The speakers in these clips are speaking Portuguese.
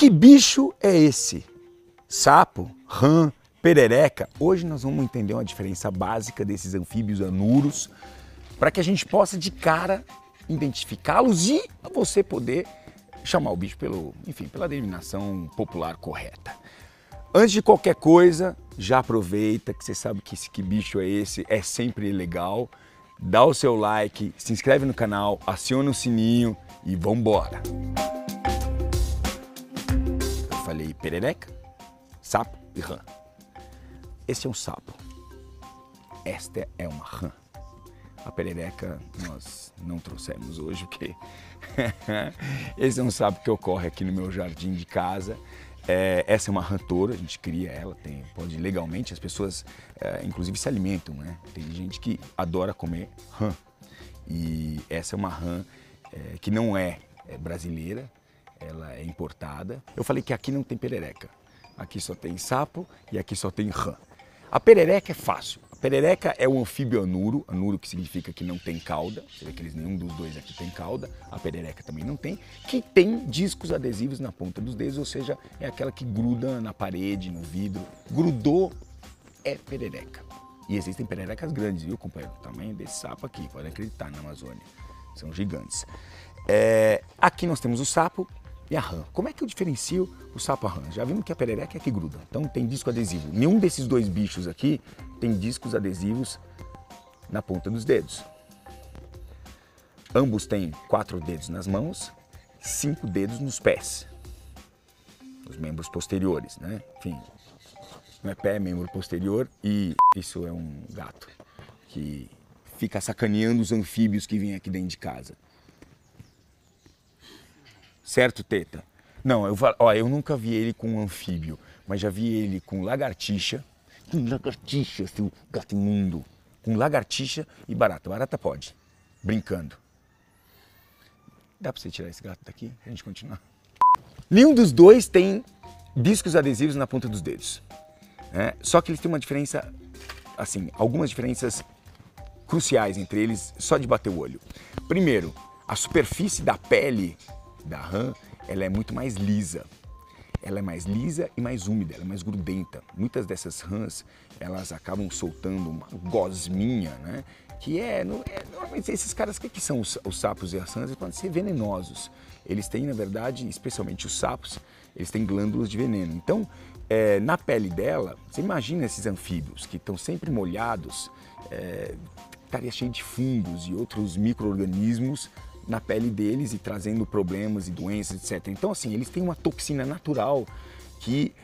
Que bicho é esse? Sapo, rã, perereca? Hoje nós vamos entender uma diferença básica desses anfíbios anuros para que a gente possa de cara identificá-los e você poder chamar o bicho pela denominação popular correta. Antes de qualquer coisa, já aproveita que você sabe que bicho é esse, é sempre legal. Dá o seu like, se inscreve no canal, aciona o sininho e vambora! Eu falei perereca, sapo e rã. Esse é um sapo, esta é uma rã. A perereca nós não trouxemos hoje, porque esse é um sapo que ocorre aqui no meu jardim de casa. Essa é uma rã touro, a gente cria ela, pode legalmente, as pessoas inclusive se alimentam, né? Tem gente que adora comer rã. E essa é uma rã que não é brasileira, ela é importada. Eu falei que aqui não tem perereca, aqui só tem sapo e aqui só tem rã. A perereca é fácil. A perereca é um anfíbio anuro, anuro que significa que não tem cauda. Você vê que nenhum dos dois aqui tem cauda, a perereca também não tem, que tem discos adesivos na ponta dos dedos, ou seja, é aquela que gruda na parede, no vidro. Grudou, é perereca. E existem pererecas grandes, viu, companheiro? O tamanho desse sapo aqui, pode acreditar, na Amazônia. São gigantes. Aqui nós temos o sapo e a rã. Como é que eu diferencio o sapo e a rã? Já vimos que a perereca é que gruda, então tem disco adesivo. Nenhum desses dois bichos aqui tem discos adesivos na ponta dos dedos. Ambos têm 4 dedos nas mãos, 5 dedos nos pés. Os membros posteriores, né? Enfim, não é pé, é membro posterior. E isso é um gato que fica sacaneando os anfíbios que vêm aqui dentro de casa. Certo, Teta? Não, eu nunca vi ele com um anfíbio, mas já vi ele com lagartixa. Com lagartixa, seu gato imundo. Com lagartixa e barata. Barata pode, brincando. Dá pra você tirar esse gato daqui pra gente continuar? Nenhum dos dois tem discos adesivos na ponta dos dedos. Só que eles têm uma diferença, assim, algumas diferenças cruciais entre eles, só de bater o olho. Primeiro, a superfície da pele da rã, ela é muito mais lisa. Ela é mais lisa e mais úmida, ela é mais grudenta. Muitas dessas rãs, elas acabam soltando uma gosminha, né? Que normalmente esses caras, que são os sapos e as rãs? Eles podem ser venenosos. Eles têm, na verdade, especialmente os sapos, eles têm glândulas de veneno. Então, na pele dela, você imagina esses anfíbios que estão sempre molhados, estaria cheio de fungos e outros micro-organismos na pele deles e trazendo problemas e doenças, etc. Então, assim, eles têm uma toxina natural que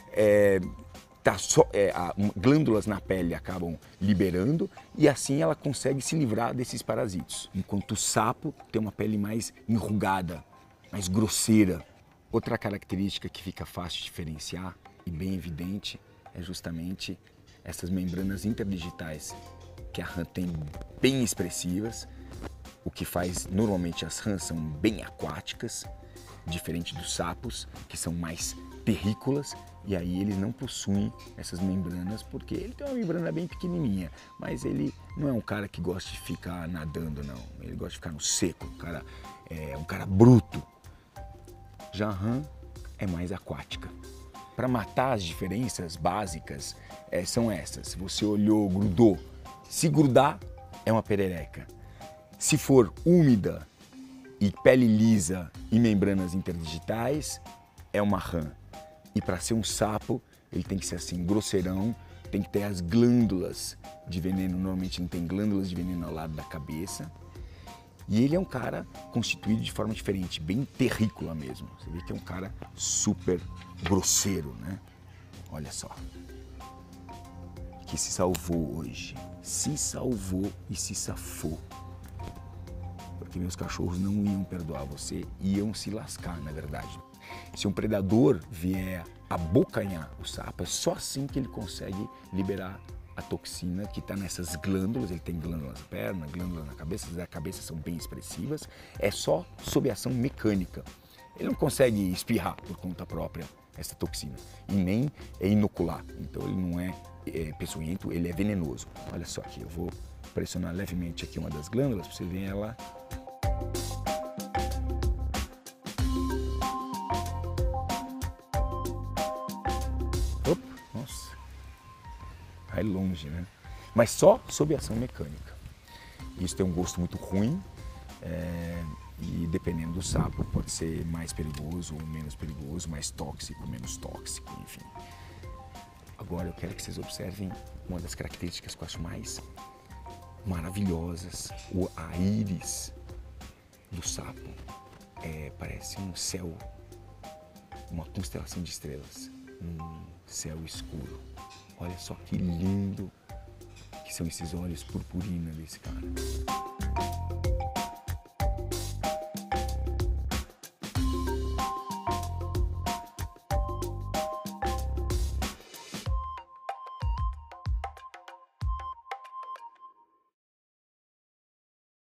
glândulas na pele acabam liberando e assim ela consegue se livrar desses parasitos. Enquanto o sapo tem uma pele mais enrugada, mais grosseira. Outra característica que fica fácil de diferenciar e bem evidente é justamente essas membranas interdigitais que a rã tem bem expressivas. O que faz, normalmente as rãs são bem aquáticas, diferente dos sapos, que são mais terrícolas, e aí eles não possuem essas membranas, porque ele tem uma membrana bem pequenininha, mas ele não é um cara que gosta de ficar nadando, não. Ele gosta de ficar no seco, um cara bruto. Já a rã é mais aquática. Para matar as diferenças básicas, são essas. Você olhou, grudou. Se grudar, é uma perereca. Se for úmida e pele lisa e membranas interdigitais, é uma rã. E para ser um sapo, ele tem que ser assim, grosseirão, tem que ter as glândulas de veneno. Normalmente não tem glândulas de veneno ao lado da cabeça. E ele é um cara constituído de forma diferente, bem terrícola mesmo. Você vê que é um cara super grosseiro, né? Olha só. Que se salvou hoje. Se salvou e se safou. Porque meus cachorros não iam perdoar você, iam se lascar, na verdade. Se um predador vier abocanhar o sapo, é só assim que ele consegue liberar a toxina que está nessas glândulas. Ele tem glândulas na perna, glândulas na cabeça, as da cabeça são bem expressivas, é só sob ação mecânica. Ele não consegue espirrar por conta própria essa toxina e nem inocular, então ele não é peçonhento, ele é venenoso. Olha só aqui, eu vou pressionar levemente aqui uma das glândulas para você ver ela. vai longe, né? Mas só sob ação mecânica. Isso tem um gosto muito ruim e dependendo do sapo pode ser mais perigoso ou menos perigoso, mais tóxico, menos tóxico, enfim. Agora eu quero que vocês observem uma das características que eu acho mais maravilhosas, a íris do sapo. Parece um céu, uma constelação de estrelas, um céu escuro. Olha só que lindo que são esses olhos purpurina desse cara.